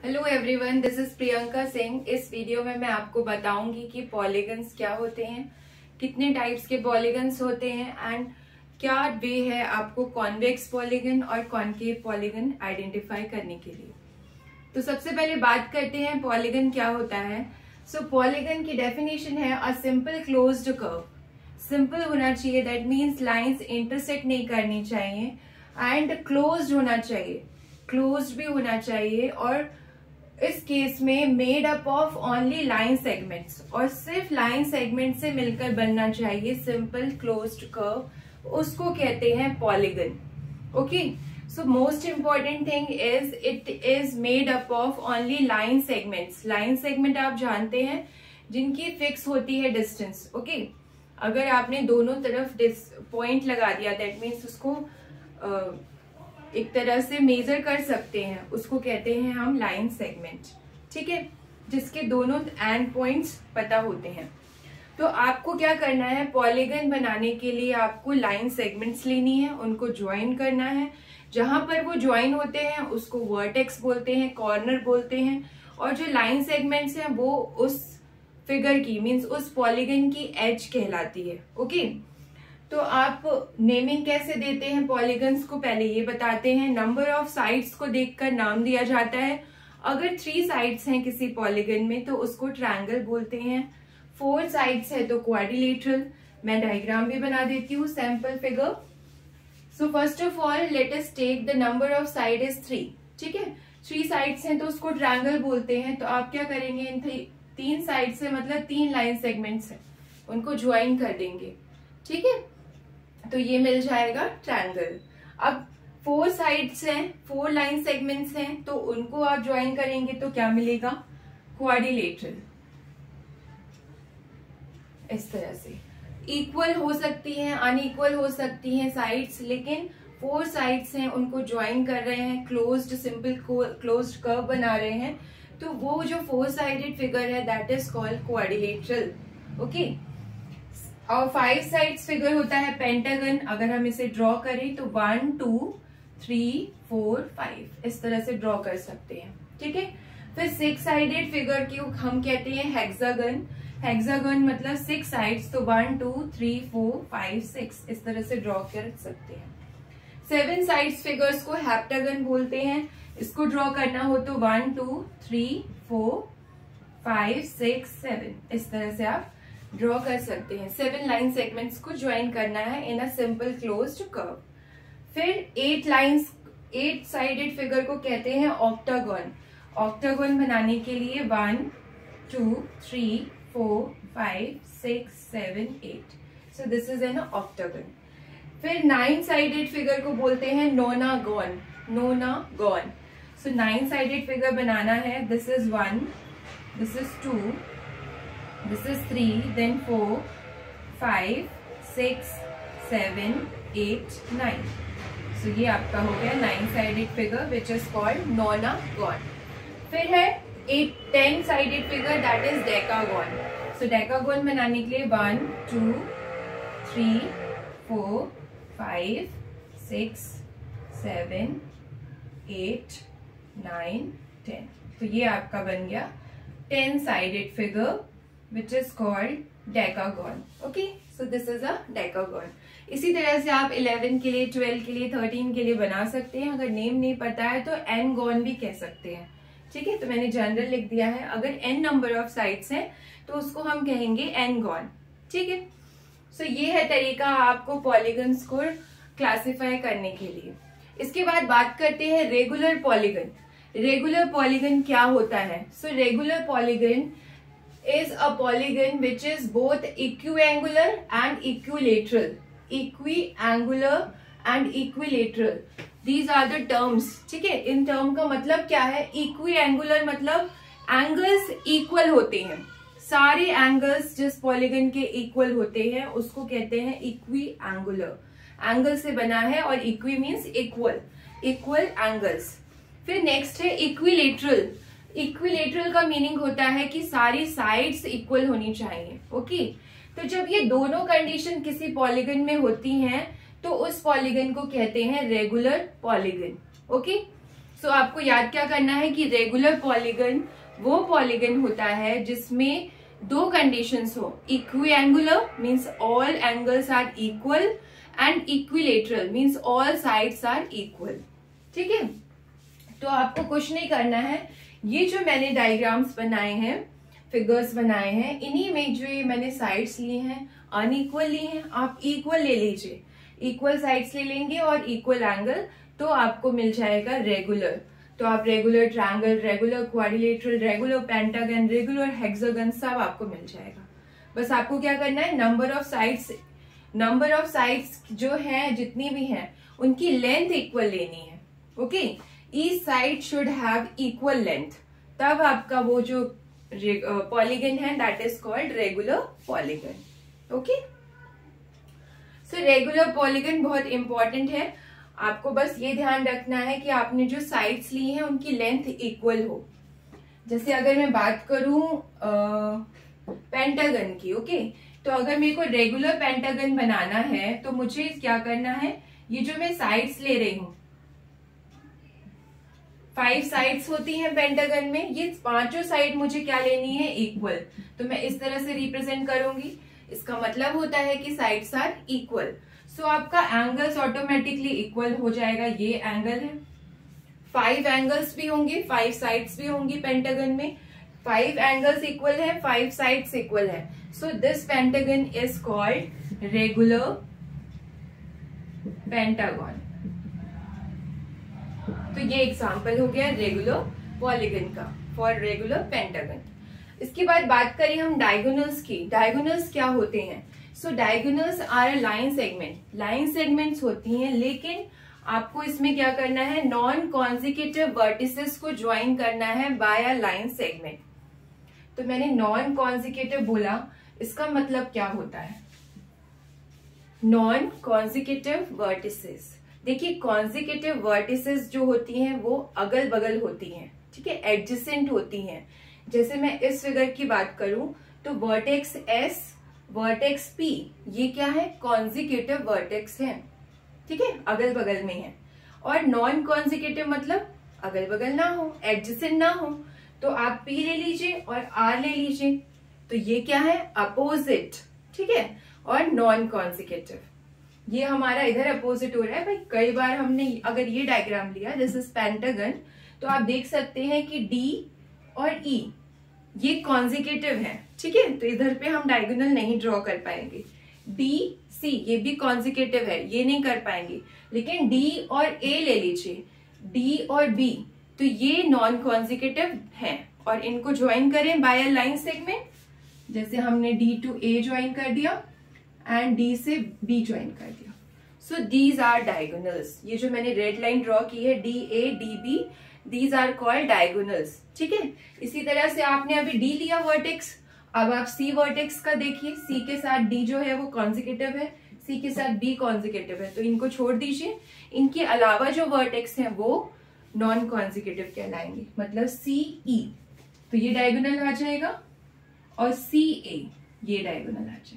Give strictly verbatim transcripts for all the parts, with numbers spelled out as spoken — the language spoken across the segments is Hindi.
Hello everyone, this is Priyanka Singh. इस वीडियो में मैं आपको बताऊंगी कि पॉलीगन्स क्या होते हैं, कितने टाइप्स के पॉलीगन्स होते हैं एंड क्या वे है आपको कॉन्वेक्स पॉलीगन और कॉन्केव पॉलीगन आइडेंटिफाई करने के लिए। तो सबसे पहले बात करते हैं पॉलीगन क्या होता है। सो so, पॉलीगन की डेफिनेशन है a simple closed curve. Simple होना चाहिए, दैट मीन्स लाइंस इंटरसेक्ट नहीं करनी चाहिए एंड क्लोज्ड होना चाहिए, क्लोज्ड भी होना चाहिए। और इस केस में made up of only line segments, और सिर्फ लाइन सेगमेंट से मिलकर बनना चाहिए सिंपल क्लोज्ड कर्व, उसको कहते हैं polygon. Okay, so most important thing is it is made up of only line segments. Line segment आप जानते हैं जिनकी फिक्स होती है डिस्टेंस। Okay okay? अगर आपने दोनों तरफ पॉइंट लगा दिया, दैट मीन्स उसको uh, एक तरह से मेजर कर सकते हैं, उसको कहते हैं हम लाइन सेगमेंट। ठीक है, जिसके दोनों एंड पॉइंट्स पता होते हैं। तो आपको क्या करना है, पॉलीगन बनाने के लिए आपको लाइन सेगमेंट्स लेनी है, उनको ज्वाइन करना है। जहां पर वो ज्वाइन होते हैं उसको वर्टेक्स बोलते हैं, कॉर्नर बोलते हैं। और जो लाइन सेगमेंट्स हैं वो उस फिगर की, मीन्स उस पॉलीगन की एज कहलाती है। ओके, तो आप नेमिंग कैसे देते हैं पॉलीगन्स को, पहले ये बताते हैं। नंबर ऑफ साइड्स को देखकर नाम दिया जाता है। अगर थ्री साइड्स हैं किसी पॉलीगन में तो उसको ट्रायंगल बोलते हैं। फोर साइड्स है तो क्वाड्रिलेटरल। मैं डायग्राम भी बना देती हूँ, sample figure. So first of all let us take the number of side is three. ठीक है, थ्री साइड्स हैं तो उसको ट्रायंगल बोलते हैं। तो आप क्या करेंगे, इन तीन साइड से मतलब तीन लाइन सेगमेंट्स हैं, उनको ज्वाइन कर देंगे। ठीक है, तो ये मिल जाएगा ट्रायंगल। अब फोर साइड्स हैं, फोर लाइन सेगमेंट्स हैं, तो उनको आप ज्वाइन करेंगे तो क्या मिलेगा, क्वाड्रिलेटरल। इस तरह से इक्वल हो सकती हैं, अनइक्वल हो सकती हैं साइड्स, लेकिन फोर साइड्स हैं उनको ज्वाइन कर रहे हैं, क्लोज्ड सिंपल क्लोज्ड कर्व बना रहे हैं, तो वो जो फोर साइडेड फिगर है that is called quadrilateral. Okay, और फाइव साइड्स फिगर होता है पेंटागन। अगर हम इसे ड्रॉ करें तो one two three four five इस तरह से ड्रॉ कर सकते हैं। ठीक है, फिर सिक्स साइडेड फिगर की हम कहते हैं हेक्सागन। हेक्सागन मतलब सिक्स साइड्स, तो one two three four five six इस तरह से ड्रॉ कर सकते हैं। सेवन साइड्स फिगर्स को हेप्टागन बोलते हैं। इसको ड्रॉ करना हो तो one two three four five six seven इस तरह से आप ड्रॉ कर सकते हैं। सेवन लाइन सेगमेंट्स को ज्वाइन करना है in a simple closed curve. फिर eight lines, eight sided figure को कहते हैं ऑक्टागन। ऑक्टागन बनाने के लिए one two three four five six seven eight, so this is an octagon. फिर नाइन साइडेड फिगर को बोलते हैं nonagon. Nonagon, so nine sided figure बनाना है। This is one, this is two, this is three, then four, five, six, seven, eight, nine. So ये आपका हो गया nine sided figure which is called nonagon. फिर है eight ten sided figure that is decagon. So decagon बनाने के लिए one two three four five six seven eight nine ten, तो ये आपका बन गया ten sided figure which is called decagon. Okay, so this is a decagon. इसी तरह से आप इलेवन के लिए, ट्वेल्व के लिए, थर्टीन के लिए बना सकते हैं। अगर नेम नहीं पता है तो एन गॉन भी कह सकते हैं। ठीक है, तो मैंने जनरल लिख दिया है। अगर एन नंबर ऑफ साइड्स हैं तो उसको हम कहेंगे एन गॉन। ठीक है, सो so ये है तरीका आपको पॉलीगन्स को क्लासिफाई करने के लिए। इसके बाद बात करते हैं रेगुलर पॉलीगन। रेगुलर पॉलीगन क्या होता है? So regular polygon is a polygon which is both equiangular and equilateral. Equiangular and equilateral. These are the terms. ठीक है, इन टर्म का मतलब क्या है? Equiangular मतलब एंगल्स इक्वल होते हैं। सारे एंगल्स जिस पॉलीगन के इक्वल होते हैं उसको कहते हैं इक्विएंगुलर। एंगल से बना है और equi means equal, equal angles. फिर नेक्स्ट है इक्विलेटरल। इक्विलेटरल का मीनिंग होता है कि सारी साइड्स इक्वल होनी चाहिए। ओके, तो जब ये दोनों कंडीशन किसी पॉलीगन में होती हैं तो उस पॉलीगन को कहते हैं regular polygon. Okay, so so, आपको याद क्या करना है कि रेगुलर पॉलीगन वो पॉलीगन होता है जिसमें दो कंडीशंस हो, equiangular means all angles are equal and equilateral means all sides are equal. ठीक है, तो आपको कुछ नहीं करना है, ये जो मैंने डायग्राम्स बनाए हैं, फिगर्स बनाए हैं, इन्हीं में जो ये मैंने साइड्स लिए हैं अनइक्वल लिए हैं, आप इक्वल ले लीजिए, इक्वल साइड्स ले लेंगे और इक्वल एंगल, तो आपको मिल जाएगा रेगुलर। तो आप regular triangle, regular quadrilateral, regular pentagon, regular hexagon सब आपको मिल जाएगा। बस आपको क्या करना है, number of sides number of sides जो है जितनी भी हैं उनकी लेंथ इक्वल लेनी है। Okay, each side should have equal length, तब आपका वो जो पॉलीगन है that is called regular polygon. Okay, so regular polygon बहुत इंपॉर्टेंट है, आपको बस ये ध्यान रखना है कि आपने जो साइड्स ली हैं उनकी लेंथ इक्वल हो। जैसे अगर मैं बात करूं पेंटागन की, ओके, तो अगर मेरे को रेगुलर पेंटागन बनाना है तो मुझे क्या करना है, ये जो मैं साइड्स ले रही हूं, फाइव साइड्स होती हैं पेंटागन में, ये पांचों साइड मुझे क्या लेनी है, इक्वल। तो मैं इस तरह से रिप्रेजेंट करूंगी, इसका मतलब होता है कि साइड्स आर इक्वल। सो आपका एंगल्स ऑटोमेटिकली इक्वल हो जाएगा। ये एंगल है, फाइव एंगल्स भी होंगे, फाइव साइड्स भी होंगी पेंटागन में, फाइव एंगल्स इक्वल है, फाइव साइड्स इक्वल है। So this pentagon is called regular pentagon. तो ये एग्जांपल हो गया रेगुलर पॉलीगन का, फॉर रेगुलर पेंटागन। इसके बाद बात करें हम डायगोनल्स की। डायगोनल्स क्या होते हैं? So diagonals are a line segment. Line segments होती हैं, लेकिन आपको इसमें क्या करना है, नॉन कॉन्जिक्यूटिव वर्टिसेस को ज्वाइन करना है बाय अ लाइन सेगमेंट। तो मैंने नॉन कॉन्जिक्यूटिव बोला, इसका मतलब क्या होता है? नॉन कॉन्जिक्यूटिव वर्टिसेस, देखिए कॉन्जिक्यूटिव वर्टिसेस जो होती हैं वो अगल बगल होती हैं, ठीक है, एडजेसेंट होती हैं। जैसे मैं इस फिगर की बात करूं तो वर्टेक्स एस, वर्टेक्स पी, ये क्या है, कॉन्जिक्यूटिव वर्टेक्स है, ठीक है, अगल बगल में है। और नॉन कॉन्जिक्यूटिव मतलब अगल बगल ना हो, एडजेसेंट ना हो। तो आप पी ले लीजिए और आर ले लीजिए, तो ये क्या है, अपोजिट, ठीक है, और नॉन कॉन्जिक्यूटिव। ये हमारा इधर अपोजिट हो रहा है भाई। कई बार हमने अगर ये डायग्राम लिया, दिस इज पेंटागन, तो आप देख सकते हैं कि डी और ई ये कॉन्जिक्यूटिव है, ठीक है, तो इधर पे हम डायगोनल नहीं ड्रॉ कर पाएंगे। डी सी ये भी कॉन्जिक्यूटिव है, ये नहीं कर पाएंगे। लेकिन डी और ए ले लीजिए, डी और बी, तो ये नॉन कॉन्जिक्यूटिव है, और इनको ज्वाइन करें बाय अ लाइन सेगमेंट। जैसे हमने डी टू ए ज्वाइन कर दिया एंड डी से बी ज्वाइन कर दिया। So these are diagonals. ये जो मैंने रेड लाइन ड्रॉ की है, D A D B, these are called diagonals, ठीक है। इसी तरह से आपने अभी डी लिया वर्टेक्स, अब आप सी वर्टेक्स का देखिए, सी के साथ डी जो है वो कॉन्जिक्यूटिव है, सी के साथ बी कॉन्जिक्यूटिव है, तो इनको छोड़ दीजिए। इनके अलावा जो वर्टेक्स हैं वो नॉन कॉन्जिक्यूटिव कहलाएंगे, मतलब सी ई, तो ये डायगोनल आ जाएगा, और सी ए ये डायगोनल आ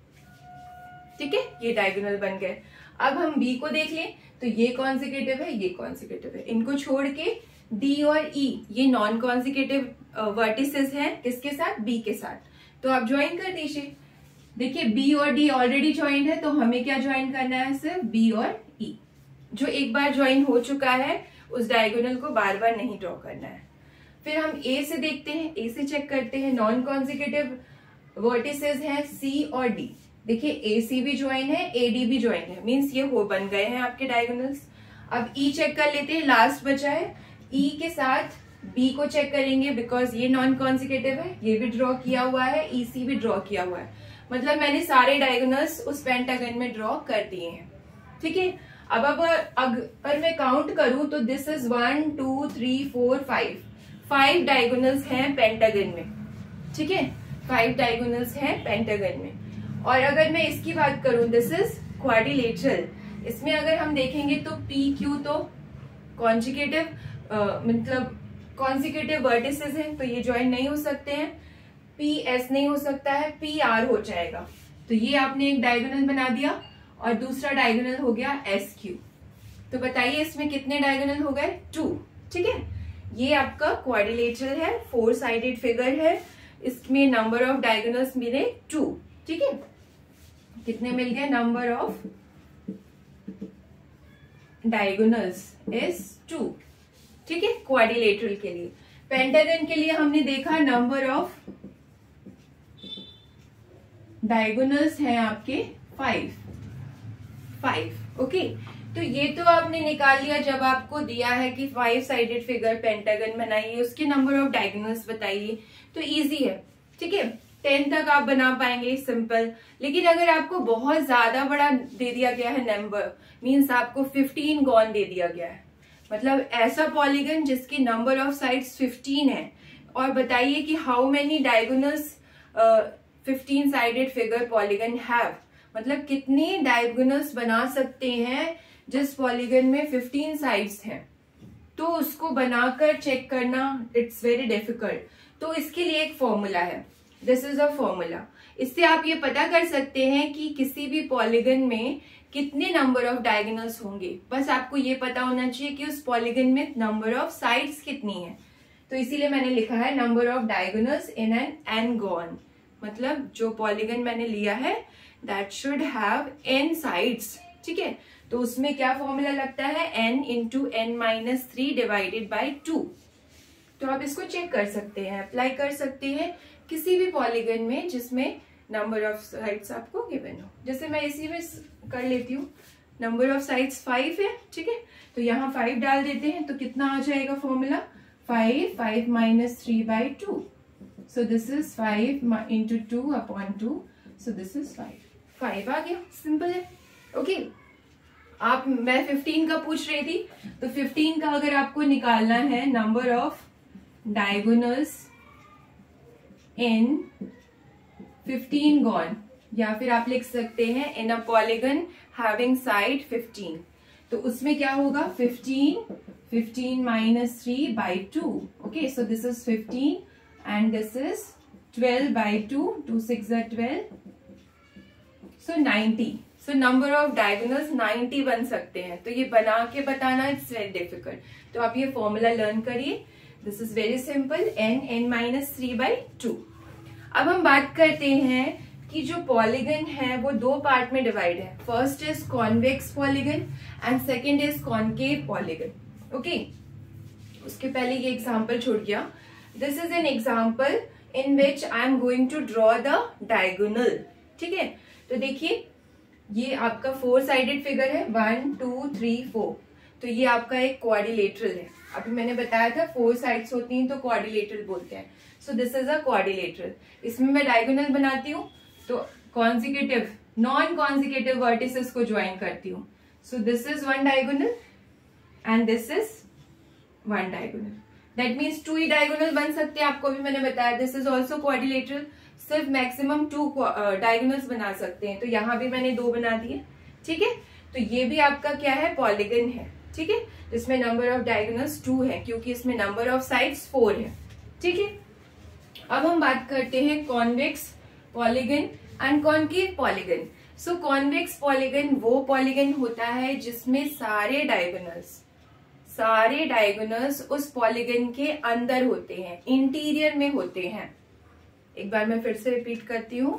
जाएगा, ठीक है, ये डायगोनल बन गए। अब हम बी को देख लें, तो ये कॉन्जिक्यूटिव है, ये कॉन्जिक्यूटिव है, इनको छोड़ के डी और ई ये नॉन कॉन्जिक्यूटिव वर्टिसेस हैं, किसके साथ, बी के साथ, तो आप ज्वाइन कर दीजिए। देखिए बी और डी ऑलरेडी ज्वाइन है, तो हमें क्या ज्वाइन करना है, सिर्फ बी और ई। जो एक बार ज्वाइन हो चुका है उस डायगोनल को बार बार नहीं ड्रॉ करना है। फिर हम ए से देखते हैं, ए से चेक करते हैं, नॉन कॉन्जिक्यूटिव वर्टिसेस हैं सी और डी। देखिए ए सी भी ज्वाइन है, ए डी भी ज्वाइन है, मीन्स ये हो बन गए हैं आपके डायगोनल्स। अब ई चेक कर लेते हैं, लास्ट बचा है, ई के साथ बी को चेक करेंगे, बिकॉज ये नॉन कॉन्जिक्यूटिव है, ये भी ड्रॉ किया हुआ है, ई सी भी ड्रॉ किया हुआ है, मतलब मैंने सारे डायगोनल्स उस पेंटागन में ड्रॉ कर दिए हैं, ठीक है। अब अब अगर मैं काउंट करूं तो this is one two three four five, five diagonals हैं पेंटागन में, ठीक है, फाइव डायगोनल्स हैं पेंटागन में। और अगर मैं इसकी बात करूं, दिस इज क्वाड्रिलेटरल, इसमें अगर हम देखेंगे तो पी क्यू तो कॉन्जिक्यूटिव मतलब कॉन्जिक्यूटिव वर्टिसेस हैं, तो ये ज्वाइन नहीं हो सकते हैं। पी एस नहीं हो सकता है, पी आर हो जाएगा, तो ये आपने एक डायगोनल बना दिया, और दूसरा डायगोनल हो गया एस क्यू। तो बताइए इसमें कितने डायगोनल हो गए, टू, ठीक है, ये आपका क्वाड्रिलेटरल है, फोर साइडेड फिगर है, इसमें नंबर ऑफ डायगोनल्स मिले टू। ठीक है, कितने मिल गए, number of diagonals is two. ठीक है, क्वाड्रिलेटरल के लिए। पेंटागन के लिए हमने देखा नंबर ऑफ डायगोनल्स हैं आपके फाइव फाइव। ओके, तो ये तो आपने निकाल लिया जब आपको दिया है कि फाइव साइडेड फिगर पेंटागन बनाइए, उसके नंबर ऑफ डायगोनल्स बताइए, तो इजी है। ठीक है, टेन तक आप बना पाएंगे, सिंपल। लेकिन अगर आपको बहुत ज्यादा बड़ा दे दिया गया है नंबर, मीन्स आपको फिफ्टीन गॉन दे दिया गया है, मतलब ऐसा पॉलीगन जिसकी नंबर ऑफ साइड्स फिफ्टीन है, और बताइए कि how many diagonals fifteen sided figure polygon have, मतलब कितने डायगोनल्स बना सकते हैं जिस पॉलीगन में फिफ्टीन साइड्स हैं, तो उसको बनाकर चेक करना इट्स वेरी डिफिकल्ट। तो इसके लिए एक फॉर्मूला है, दिस इज अ फॉर्मूला। इससे आप ये पता कर सकते हैं कि किसी भी पॉलीगन में कितने नंबर ऑफ डायगोनल्स होंगे। बस आपको ये पता होना चाहिए कि उस पॉलीगन में नंबर ऑफ साइड्स कितनी है। तो इसीलिए मैंने लिखा है number of diagonals in n n gon, मतलब जो पॉलीगन मैंने लिया है that should have n sides. ठीक है, तो उसमें क्या फॉर्मूला लगता है, n into n minus three divided by two. तो आप इसको चेक कर सकते हैं, अप्लाई कर सकते हैं किसी भी पॉलीगन में जिसमें नंबर ऑफ साइड्स आपको गिवन हो। जैसे मैं इसी में कर लेती हूँ, नंबर ऑफ साइड्स फाइव है। ठीक है, तो यहाँ फाइव डाल देते हैं, तो कितना आ जाएगा formula, five five minus three by two, so this is five into two upon two, so this is five. Five आ गया, सिंपल है। ओके, आप मैं फिफ्टीन का पूछ रही थी, तो फिफ्टीन का अगर आपको निकालना है number of diagonals in fifteen gon, या फिर आप लिख सकते हैं in a polygon having side fifteen, तो उसमें क्या होगा, fifteen fifteen minus three by two. Okay, so this is fifteen and this is twelve by two, two six are twelve, so ninety. So number of diagonals ninety बन सकते हैं। तो ये बना के बताना इट्स वेरी डिफिकल्ट। तो आप ये फॉर्मूला लर्न करिए, this is very simple, n n minus three by two. अब हम बात करते हैं कि जो पॉलीगन है वो दो पार्ट में डिवाइड है, first is convex polygon and second is concave polygon. Okay, उसके पहले ये एग्जाम्पल छोड़ गया, this is an example in which I am going to draw the diagonal. ठीक है, तो देखिए ये आपका फोर साइडेड फिगर है, वन टू थ्री फोर, तो ये आपका एक क्वाड्रिलेटरल है। अभी मैंने बताया था फोर साइड्स होती हैं तो क्वाड्रिलेटरल बोलते हैं। So this is a quadrilateral. इसमें मैं डायगोनल बनाती हूँ तो कॉन्जिक्यूटिव नॉन कॉन्जिक्यूटिव वर्टिसेस को ज्वाइन करती हूँ। So this is one diagonal and this is one diagonal, that means two ही डायगोनल बन सकते हैं। आपको भी मैंने बताया दिस इज ऑल्सो क्वाड्रिलेटरल, सिर्फ मैक्सिमम टू डायगोनल्स बना सकते हैं, तो यहाँ भी मैंने दो बना दिए। ठीक है, तो ये भी आपका क्या है, पॉलीगन है। ठीक है, इसमें नंबर ऑफ डायगोनल्स टू है क्योंकि इसमें नंबर ऑफ साइड्स फोर है। ठीक है, अब हम बात करते हैं convex polygon and concave polygon. So convex polygon वो पॉलीगन होता है जिसमें सारे डायगोनल्स सारे डायगोनल्स उस पॉलीगन के अंदर होते हैं, इंटीरियर में होते हैं। एक बार मैं फिर से रिपीट करती हूँ,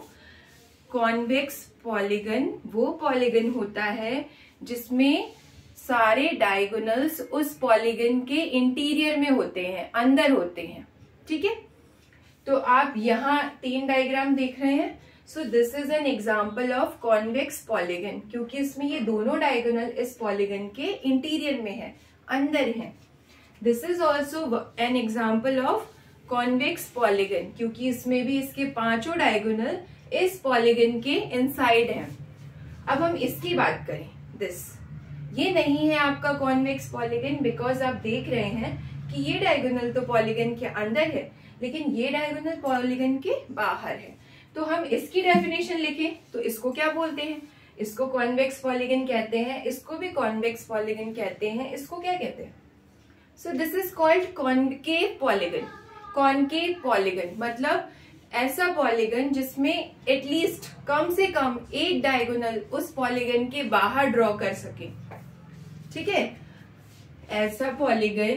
कॉन्वेक्स पॉलीगन वो पॉलीगन होता है जिसमें सारे डायगोनल्स उस पॉलीगन के इंटीरियर में होते हैं, अंदर होते हैं। ठीक है, तो आप यहाँ तीन डायग्राम देख रहे हैं। So this is an example of convex polygon, क्योंकि इसमें ये दोनों डायगोनल इस पॉलीगन के इंटीरियर में है, अंदर है। This is also an example of convex polygon, क्योंकि इसमें भी इसके पांचों डायगोनल इस पॉलीगन के इनसाइड हैं। अब हम इसकी बात करें, दिस ये नहीं है आपका कॉन्वेक्स पॉलीगन, बिकॉज आप देख रहे हैं कि ये डायगोनल तो पॉलीगन के अंदर है लेकिन ये डायगोनल पॉलीगन के बाहर है। तो हम इसकी डेफिनेशन लिखें तो इसको क्या बोलते हैं, इसको कॉन्वेक्स पॉलीगन कहते हैं, इसको भी कॉन्वेक्स पॉलीगन कहते हैं, इसको क्या कहते हैं, so this is called concave polygon. Concave polygon मतलब ऐसा पॉलीगन जिसमें एटलीस्ट कम से कम एक डायगोनल उस पॉलीगन के बाहर ड्रॉ कर सके। ठीक है, ऐसा पॉलीगन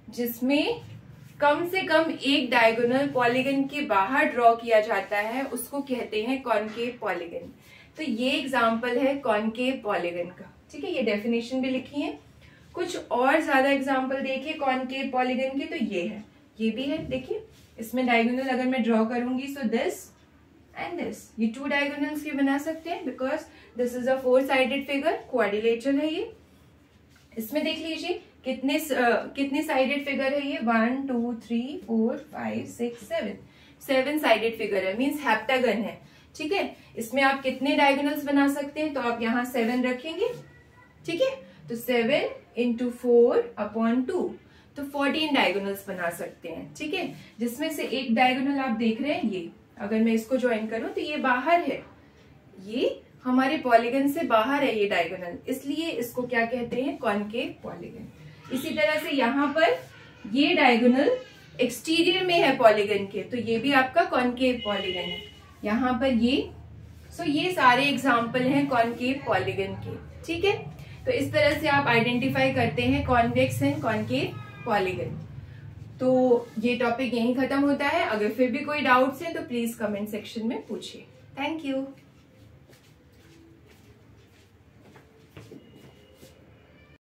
जिसमें कम से कम एक डायगोनल पॉलीगन के बाहर ड्रॉ किया जाता है उसको कहते हैं कॉनकेव पॉलीगन। तो ये एग्जांपल है कॉनकेव पॉलीगन का, ठीक है। ये डेफिनेशन भी लिखी है। कुछ और ज्यादा एग्जांपल देखिए कॉनकेव पॉलीगन के, तो ये है, ये भी है। देखिए इसमें डायगोनल अगर मैं ड्रॉ करूंगी सो दिस एंड दिस, ये टू डायगोनल्स भी बना सकते हैं because this is a four sided figure, quadrilateral है ये। इसमें देख लीजिए कितने uh, कितने साइडेड फिगर है ये, one two three four five six seven, seven sided figure है, मीन्स हेप्टागन है, ठीक है। इसमें आप कितने डायगोनल्स बना सकते हैं, तो आप यहाँ सेवन रखेंगे, ठीक है। तो seven into four upon two, तो फोर्टीन डायगोनल्स बना सकते हैं, ठीक है। जिसमें से एक डायगोनल आप देख रहे हैं ये, अगर मैं इसको ज्वाइन करूं तो ये बाहर है, ये हमारे पॉलीगन से बाहर है ये डायगोनल, इसलिए इसको क्या कहते हैं, कॉनकेव पॉलीगन। इसी तरह से यहाँ पर ये डायगोनल एक्सटीरियर में है पॉलीगन के, तो ये भी आपका कॉनकेव पॉलीगन है। यहाँ पर ये, सो ये सारे एग्जाम्पल हैं कॉनकेव पॉलीगन के, ठीक है। तो इस तरह से आप आइडेंटिफाई करते हैं कॉन्वेक्स एंड कॉनकेव पॉलीगन। तो ये टॉपिक यहीं खत्म होता है। अगर फिर भी कोई डाउट्स हैं तो प्लीज कमेंट सेक्शन में पूछिए। Thank you.